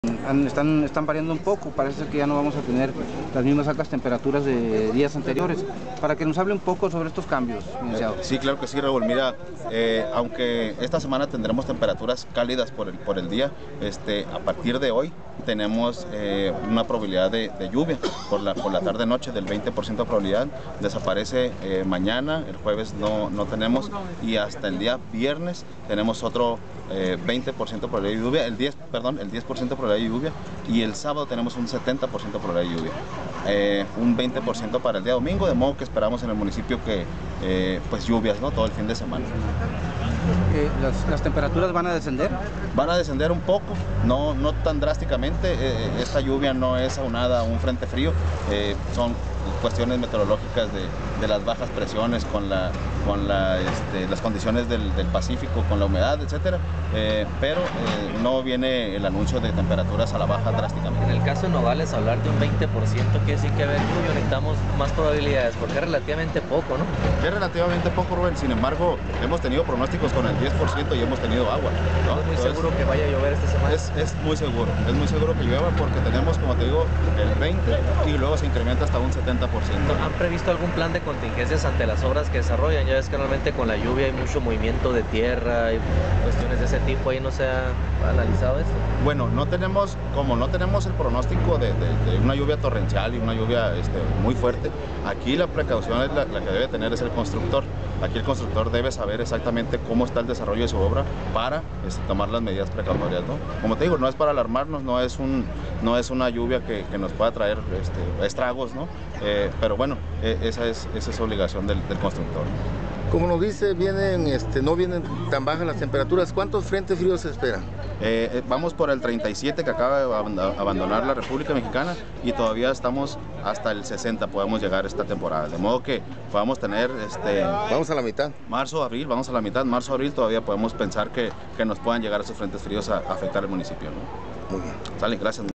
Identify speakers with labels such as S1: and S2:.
S1: Están variando un poco, parece que ya no vamos a tener las mismas altas temperaturas de días anteriores. Para que nos hable un poco sobre estos cambios, licenciado.
S2: Sí, claro que sí, Raúl. Mira, aunque esta semana tendremos temperaturas cálidas por el día, a partir de hoy tenemos una probabilidad de lluvia por la tarde-noche del 20% de probabilidad. Desaparece mañana, el jueves no tenemos, y hasta el día viernes tenemos otro 20% de probabilidad de lluvia, el 10% de probabilidad de lluvia, y el sábado tenemos un 70% de probabilidad de lluvia, un 20% para el día domingo, de modo que esperamos en el municipio que pues lluvias, ¿no?, todo el fin de semana.
S1: ¿Las temperaturas van a descender?
S2: Van a descender un poco, no tan drásticamente. Esta lluvia no es aunada a un frente frío, son cuestiones meteorológicas de las bajas presiones con las condiciones del Pacífico, con la humedad, etcétera, pero no viene el anuncio de temperaturas a la baja drásticamente.
S3: En el caso de Nogales, hablar de un 20% quiere decir que necesitamos más probabilidades, porque es relativamente poco, ¿no?
S2: Es relativamente poco, Rubén. Sin embargo, hemos tenido pronósticos con el 10% y hemos tenido agua, ¿no?
S3: ¿Es muy seguro que vaya a llover esta semana?
S2: Es muy seguro que llueva, porque tenemos, como te digo, el 20% y luego se incrementa hasta un 70%.
S3: ¿Han previsto algún plan de contingencias ante las obras que desarrollan? Ya ves que normalmente con la lluvia hay mucho movimiento de tierra y cuestiones de ese tipo. ¿Ahí no se ha analizado esto?
S2: Bueno, como no tenemos el pronóstico de una lluvia torrencial y una lluvia muy fuerte, aquí la precaución es la que debe tener es el constructor. Aquí el constructor debe saber exactamente cómo está el desarrollo de su obra para tomar las medidas precautorias, ¿no? Como te digo, no es para alarmarnos, no es una lluvia que nos pueda traer estragos, ¿no? Pero bueno, esa es obligación del constructor.
S4: Como nos dice, no vienen tan bajas las temperaturas. ¿Cuántos frentes fríos se esperan?
S2: Vamos por el 37 que acaba de abandonar la República Mexicana, y todavía estamos hasta el 60, podemos llegar esta temporada. De modo que podamos tener...
S4: Vamos a la mitad.
S2: Vamos a la mitad. Marzo, abril todavía podemos pensar que nos puedan llegar esos frentes fríos a afectar el municipio, ¿no?
S4: Muy bien.
S2: Sale, gracias.